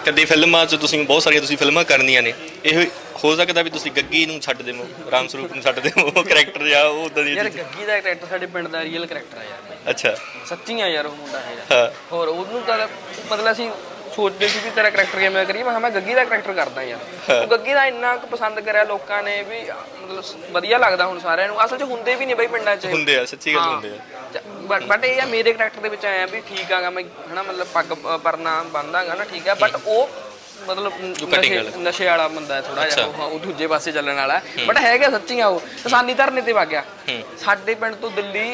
कदी फिल्मां 'ਚ ਤੁਸੀਂ ਬਹੁਤ ਸਾਰੀਆਂ ਤੁਸੀਂ ਫਿਲਮਾਂ ਕਰਨੀਆਂ ਨੇ, ਇਹ ਹੋ ਸਕਦਾ ਵੀ ਤੁਸੀਂ ਗੱਗੀ ਨੂੰ ਛੱਡ ਦੇਵੋ, ਰਾਮ ਸਰੂਪ ਨੂੰ ਛੱਡ ਦੇਵੋ ਕਰੈਕਟਰ ਜਾਂ ਉਹ ਉਦਾਂ ਦੀ ਯਾਰ ਗੱਗੀ ਦਾ ਕਰੈਕਟਰ ਸਾਡੇ ਪਿੰਡ ਦਾ ਰੀਅਲ ਕਰੈਕਟਰ ਆ ਯਾਰ। ਅੱਛਾ ਸੱਚੀ ਆ ਯਾਰ ਉਹ ਮੁੰਡਾ ਹੈ। ਹੋਰ ਉਹਨੂੰ ਤਾਂ ਮਤਲਬ ਅਸੀਂ ਸੋਚਦੇ ਸੀ ਵੀ ਤੇਰਾ ਕਰੈਕਟਰ ਕਿਵੇਂ ਕਰੀਏ, ਮੈਂ ਗੱਗੀ ਦਾ ਕਰੈਕਟਰ ਕਰਦਾ ਯਾਰ। ਉਹ ਗੱਗੀ ਦਾ ਇੰਨਾ ਕੁ ਪਸੰਦ ਕਰਿਆ ਲੋਕਾਂ ਨੇ ਵੀ ਮਤਲਬ ਵਧੀਆ ਲੱਗਦਾ ਹੁਣ ਸਾਰਿਆਂ ਨੂੰ। ਅਸਲ 'ਚ ਹੁੰਦੇ ਵੀ ਨਹੀਂ ਬਈ ਪਿੰਡਾਂ 'ਚ, ਹੁੰਦੇ ਆ ਸੱਚੀ ਗੱਲ ਹੁੰਦੇ ਆ। ਬਟ ਇਹ ਆ ਮੇਰੇ ਕਰੈਕਟਰ ਦੇ ਵਿੱਚ ਆਇਆ ਵੀ ਠੀਕ ਆਗਾ ਮੈਂ ਹਨਾ, ਮਤਲਬ ਪੱਗ ਪਰਨਾ ਬੰਨ੍ਹਦਾਗਾ ਨਾ ਠੀਕ ਆ, ਬਟ ਉਹ ਮਤਲਬ ਨਸ਼ੇ ਵਾਲਾ ਬੰਦਾ ਹੈ ਥੋੜਾ ਜਿਹਾ, ਉਹ ਦੂਜੇ ਪਾਸੇ ਚੱਲਣ ਵਾਲਾ, ਬਟ ਹੈਗਾ ਸੱਚੀਆਂ। ਉਹ ਕਿਸਾਨੀ ਧਰਨੇ ਤੇ ਵਗ ਗਿਆ। ਸਾਡੇ ਪਿੰਡ ਤੋਂ ਦਿੱਲੀ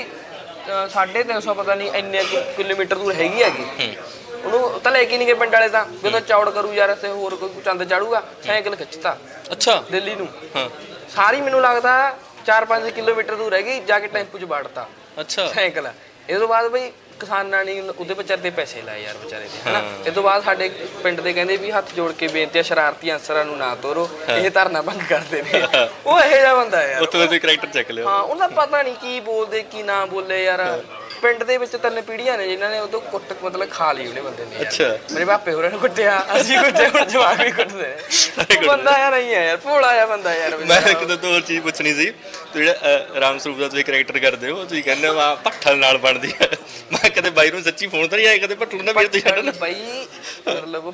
350 ਪਤਾ ਨਹੀਂ ਇੰਨੇ ਕਿਲੋਮੀਟਰ ਦੂਰ ਹੈਗੀ ਹੈਗੀ। ਉਹਨੂੰ ਤਾਂ ਲੈ ਕੇ ਨਹੀਂ ਗਏ ਪਿੰਡ ਵਾਲੇ, ਤਾਂ ਜਦੋਂ ਚੌੜ ਕਰੂ ਯਾਰ ਤੇ ਹੋਰ ਕੋਈ ਚੰਦ ਚਾੜੂਗਾ, ਸਾਈਕਲ ਖਿੱਚਤਾ ਅੱਛਾ ਦਿੱਲੀ ਨੂੰ। ਸਾਰੀ ਮੈਨੂੰ ਲੱਗਦਾ 4-5 ਕਿਲੋਮੀਟਰ ਦੂਰ ਹੈਗੀ, ਜਾ ਕੇ ਟੈਂਪੂ 'ਚ ਵਾੜਤਾ ਅੱਛਾ ਸਾਈਕਲ। ਇਹ ਤੋਂ ਬਾਅਦ ਬਈ ਕਿਸਾਨਾਂ ਨੇ ਉਹਦੇ ਵਿਚਾਰੇ ਤੇ ਪੈਸੇ ਲਾਏ ਯਾਰ ਵਿਚਾਰੇ ਤੇ ਹਨਾ। ਇਹ ਤੋਂ ਬਾਅਦ ਸਾਡੇ ਪਿੰਡ ਦੇ ਕਹਿੰਦੇ ਵੀ ਹੱਥ ਜੋੜ ਕੇ ਬੇਨਤੀ ਆ ਸ਼ਰਾਰਤੀ ਅਨਸਰਾਂ ਨੂੰ ਨਾ ਤੋਰੋ, ਇਹ ਧਰਨਾ ਭੰਗ ਕਰਦੇ ਨੇ। ਉਹ ਇਹੋ ਜਿਹਾ ਬੰਦਾ ਯਾਰ, ਉੱਥੋਂ ਦਾ ਕਰੈਕਟਰ ਚੱਕ ਲਿਆ। ਹਾਂ ਉਹਦਾ ਪਤਾ ਨਹੀਂ ਕੀ ਬੋਲਦੇ ਕੀ ਨਾ ਬੋਲੇ ਯਾਰ। ਪਿੰਡ ਦੇ ਵਿੱਚ 3 ਪੀੜ੍ਹੀਆਂ ਨੇ ਜਿਨ੍ਹਾਂ ਨੇ ਉਹ ਤੋਂ ਕੁੱਟ ਮਤਲਬ ਖਾ ਲਈ ਉਹਨੇ ਬੰਦੇ ਨੇ। ਅੱਛਾ ਮੇਰੇ ਪਾਪੇ ਹੋਰਾਂ ਨੇ ਕੁੱਟਿਆ, ਅਸੀਂ ਕੁੱਟੇ, ਹੁਣ ਜਵਾਕ ਵੀ ਕੁੱਟਦੇ ਨੇ। ਬੰਦਾ ਯਾਰ ਨਹੀਂ ਹੈ ਯਾਰ, ਭੋਲਾ ਜਿਹਾ ਬੰਦਾ ਯਾਰ। ਮੈਂ ਇੱਕ ਦੋ ਹੋਰ ਚੀਜ਼ ਪੁੱਛਣੀ ਸੀ, ਜਿਹੜਾ ਰਾਮ ਸਰੂਪ ਦਾ ਤੁਸੀਂ ਕਰੈਕਟਰ ਕਰਦੇ ਹੋ, ਤੁਸੀਂ ਕਹਿੰਦੇ ਹੋ ਭੱਠਲ ਨਾਲ ਬਣਦੀ ਹੈ। ਮੈਂ ਕਦੇ ਬਾਈ ਨੂੰ ਸੱਚੀ ਫੋਨ ਤਾਂ ਨਹੀਂ ਆਇਆ ਕਦੇ ਭੱਠਲ ਨਾ ਵੀ ਤੁਸੀਂ ਛੱਡਣਾ ਬਾਈ, ਮਤਲਬ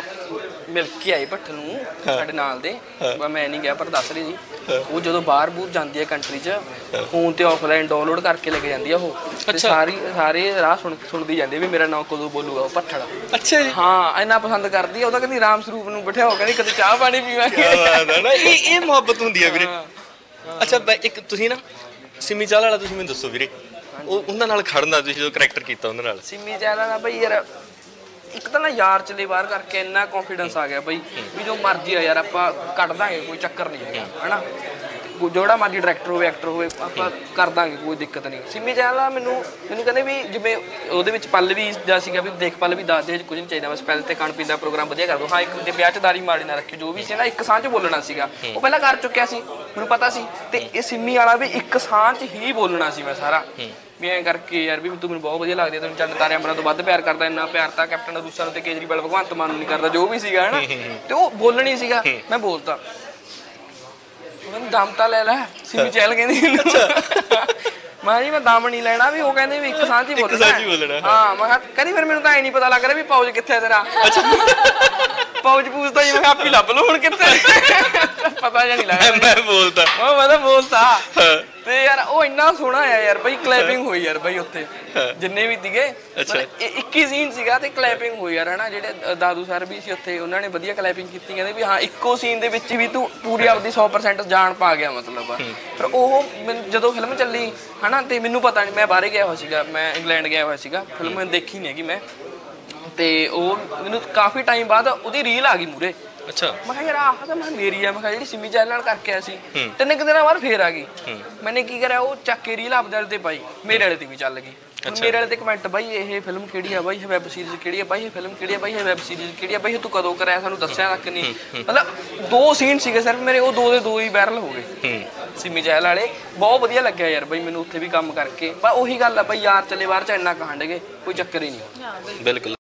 ਮਿਲ ਕੇ ਆਏ ਭੱਠਲ ਨੂੰ ਸਾਡੇ ਨਾਲ ਦੇ, ਮੈਂ ਨਹੀਂ ਗਿਆ ਪਰ ਦੱਸ ਰਹੀ ਜੀ। ਉਹ ਜਦੋਂ ਬਾਹਰ ਬੂਰ ਜਾਂਦੀ ਹੈ ਕੰਟਰੀ 'ਚ, ਫੋਨ ਤੇ ਆਫਲਾਈਨ ਡਾਊਨਲੋਡ ਕਰਕੇ ਲੈ ਕੇ ਜਾਂਦੀ ਆ ਉਹ। ਸਾਰੇ ਰਾਹ ਸੁਣਦੀ ਜਾਂਦੀ ਵੀ ਮੇਰਾ ਨਾਮ ਕਦੋਂ ਬੋਲੂਗਾ ਉਹ ਭੱਠਲ। ਅੱਛਾ ਜੀ ਹਾਂ ਇੰਨਾ ਪਸੰਦ ਕਰਦੀ ਆ। ਉਹ ਤਾਂ ਕਹਿੰਦੀ ਰਾਮ ਸਰੂਪ ਨੂੰ ਬਿਠਾਓ, ਕਹਿੰਦੀ ਕਦੇ ਚਾਹ ਪਾਣੀ ਪੀਵਾਂਗੇ। ਇਹ ਮੁਹੱਬਤ ਹੁੰਦੀ ਆ ਵੀਰੇ। ਅੱਛਾ ਇੱਕ ਤੁਸੀਂ ਨਾ ਸਿੰਮੀ ਚਾਹਲ ਵਾਲਾ ਤੁਸੀਂ ਮੈਨੂੰ ਦੱਸੋ ਵੀਰੇ, ਉਹਨਾਂ ਨਾਲ ਖੜਨ ਦਾ ਤੁਸੀਂ ਜੋ ਕਰੈਕਟਰ ਕੀਤਾ ਉਹਨਾਂ ਨਾਲ। ਸਿੰਮੀ ਚਾਹਲ ਵਾਲਾ ਬਈ ਯਾਰ ਇੱਕ ਤਾਂ ਨਾ ਯਾਰ ਚਲੇ ਬਾਹਰ ਕਰਕੇ ਇੰਨਾ ਕੌਨਫੀਡੈਂਸ ਆ ਗਿਆ ਬਈ ਵੀ ਜੋ ਮਰਜ਼ੀ ਆ ਯਾਰ ਆਪਾਂ ਕੱਢ ਦਾਂਗੇ, ਕੋਈ ਚੱਕਰ ਨਹੀਂ ਹੈਗਾ ਹਨਾ। ਜਿਹੜਾ ਮਰਜ਼ੀ ਡਾਇਰੈਕਟਰ ਹੋਵੇ ਐਕਟਰ ਹੋਵੇ ਆਪਾਂ ਕਰ ਦਾਂਗੇ, ਕੋਈ ਦਿੱਕਤ ਨਹੀਂ। ਸਿੰਮੀ ਚਾਹਲ ਮੈਨੂੰ ਕਹਿੰਦੇ ਵੀ ਜਿਵੇਂ ਉਹਦੇ ਵਿੱਚ ਪੱਲਵੀ ਦਾ ਸੀਗਾ ਵੀ ਦੇਖ ਪੱਲਵੀ ਦੱਸ ਦੇ ਕੁਝ ਨਹੀਂ ਚਾਹੀਦਾ, ਬਸ ਪਹਿਲੇ ਤੇ ਖਾਣ ਪੀਣ ਦਾ ਪ੍ਰੋਗਰਾਮ ਵਧੀਆ ਕਰ ਦੋ। ਹਾਂ ਇੱਕ ਜੇ ਵਿਆਹ 'ਚ ਦਾੜੀ ਮਾੜੀ ਨਾ ਰੱਖੀ, ਜੋ ਵੀ ਸੀ ਨਾ ਇੱਕ ਸਾਹ 'ਚ ਬੋਲਣਾ ਸੀਗਾ ਉਹ ਪਹਿਲਾਂ ਕਰ ਚੁੱਕਿਆ ਸੀ, ਮੈਨੂੰ ਪਤਾ ਸੀ। ਤੇ ਇਹ ਸਿੰਮੀ ਵਾਲਾ ਵੀ ਇੱਕ ਸਾਹ 'ਚ ਹੀ ਬੋਲਣਾ ਸੀ ਮੈਂ ਸਾਰਾ, ਵੀ ਐਂ ਕਰਕੇ ਯਾਰ ਵੀ ਤੂੰ ਮੈਨੂੰ ਬਹੁਤ ਵਧੀਆ ਲੱਗਦੀ, ਤੈਨੂੰ ਚੰਨ ਤਾਰੇ ਅੰਬਰਾਂ ਤੋਂ ਵੱਧ ਪਿਆਰ ਕਰਦਾ। ਇੰਨਾ ਪਿਆਰ ਤਾਂ ਕੈਪਟਨ ਅਦੂਸਾ ਨੂੰ ਤੇ ਕੇਜਰੀਵਾਲ ਭਗਵੰਤ ਮਾਨ ਨੂੰ ਨਹੀਂ ਕਰਦਾ, ਜੋ ਵੀ ਸੀਗਾ ਹਨਾ। ਤੇ ਉਹ ਬੋਲਣੀ ਸੀਗਾ, ਮੈਂ ਬੋਲਤਾ। ਮੈਨੂੰ ਦਮ ਤਾਂ ਲੈ ਲੈ, ਸਿੰਮੀ ਚਾਹਲ ਕਹਿੰਦੀ ਮੈਂ ਜੀ ਮੈਂ ਦਮ ਨਹੀਂ ਲੈਣਾ ਵੀ, ਉਹ ਕਹਿੰਦੇ ਵੀ ਇੱਕ ਸਾਹ 'ਚ ਹੀ ਬੋਲਣਾ। ਹਾਂ ਮੈਂ ਕਹਿੰਦੀ ਫਿਰ ਮੈਨੂੰ ਤਾਂ ਐ ਨਹੀਂ ਪਤਾ ਲੱਗ ਰਿਹਾ ਵੀ ਪਾਉਜ ਕਿੱਥੇ ਤੇਰਾ। ਪਾਉਜ ਪੂਛਦਾ ਜੀ, ਮੈਂ ਆਪੀ ਲੱਭ ਲਓ ਹੁਣ ਕਿੱਥੇ, ਪਤਾ ਜਾਂ ਨਹੀਂ ਲੱਗਦਾ। ਮੈਂ ਤਾਂ ਬੋਲਤਾ ਤੇ ਯਾਰ ਉਹ ਇੰਨਾ ਸੋਹਣਾ ਆ ਯਾਰ ਬਈ, ਕਲੈਪਿੰਗ ਹੋਈ ਯਾਰ ਬਈ ਉੱਥੇ ਜਿੰਨੇ ਵੀ ਸੀਗੇ। ਇੱਕ ਹੀ ਸੀਨ ਸੀਗਾ ਤੇ ਕਲੈਪਿੰਗ ਹੋਈ ਯਾਰ ਹਨਾ। ਜਿਹੜੇ ਦਾਦੂ ਸਰ ਵੀ ਸੀ ਉੱਥੇ, ਉਹਨਾਂ ਨੇ ਵਧੀਆ ਕਲੈਪਿੰਗ ਕੀਤੀ। ਕਹਿੰਦੇ ਵੀ ਹਾਂ ਇੱਕੋ ਸੀਨ ਦੇ ਵਿੱਚ ਵੀ ਤੂੰ ਪੂਰੀ ਆਪਦੀ 100% ਜਾਨ ਪਾ ਗਿਆ ਮਤਲਬ। ਪਰ ਉਹ ਜਦੋਂ ਫਿਲਮ ਚੱਲੀ ਹਨਾ ਤੇ ਮੈਨੂੰ ਪਤਾ ਨਹੀਂ, ਮੈਂ ਬਾਹਰੇ ਗਿਆ ਹੋਇਆ ਸੀਗਾ, ਮੈਂ ਇੰਗਲੈਂਡ ਗਿਆ ਹੋਇਆ ਸੀਗਾ, ਫਿਲਮ ਦੇਖੀ ਨਹੀਂ ਹੈਗੀ ਮੈਂ। ਤੇ ਉਹ ਮੈਨੂੰ ਕਾਫੀ ਟਾਈਮ ਬਾਅਦ ਉਹਦੀ ਰੀਲ ਆ ਗਈ ਮੂਹਰੇ। ਅੱਛਾ ਮੈਂ ਕਿਹਾ ਯਾਰ ਆਹ ਤਾਂ ਮੈਂ ਮੇਰੀ ਆ, ਮੈਂ ਕਿਹਾ ਜਿਹੜੀ ਸਿੰਮੀ ਚਾਹਲ ਨਾਲ ਕਰਕੇ ਆਇਆ ਸੀ। 3 ਦਿਨਾਂ ਬਾਅਦ ਫੇਰ ਆ ਗਈ। ਮੈਨੇ ਕੀ ਕਰਿਆ, ਉਹ ਚੱਕ ਕੇ ਰੀਲ ਆਪਦੇ ਵਾਲੇ ਤੇ ਪਾਈ, ਮੇਰੇ ਵਾਲੇ ਤੇ ਵੀ ਚੱਲ ਗਈ। ਮੇਰੇ ਵਾਲੇ ਤੇ ਕਮੈਂਟ ਬਾਈ ਇਹ ਫਿਲਮ ਕਿਹੜੀ ਆ ਬਾਈ, ਇਹ ਵੈਬ ਸੀਰੀਜ਼ ਕਿਹੜੀ ਆ ਬਾਈ, ਇਹ ਫਿਲਮ ਕਿਹੜੀ ਆ ਬਾਈ, ਇਹ ਵੈਬ ਸੀਰੀਜ਼ ਕਿਹੜੀ ਆ ਬਾਈ, ਤੂੰ ਕਦੋਂ ਕਰਾਇਆ ਸਾਨੂੰ ਦੱਸਿਆ ਤੱਕ ਨਹੀਂ। ਮਤਲਬ 2 ਸੀਨ ਸੀਗੇ ਸਿਰਫ ਮੇਰੇ, ਉਹ 2 ਦੇ 2 ਹੀ ਵਾਇਰਲ ਹੋ ਗਏ ਸਿੰਮੀ ਚਾਹਲ ਵਾਲੇ। ਬਹੁਤ ਵਧੀਆ ਲੱਗਿਆ ਯਾਰ ਬਈ ਮੈਨੂੰ ਉੱਥੇ ਵੀ ਕੰਮ ਕਰਕੇ। ਪਰ ਉਹੀ ਗੱਲ ਆ ਬਈ ਯਾਰ ਚਲੇ ਬਾਹਰ ਚ ਇੰਨਾ ਕਹਾਂਡਗੇ, ਕੋਈ ਚੱਕਰ ਹੀ ਨਹੀਂ। ਬਿਲਕੁਲ।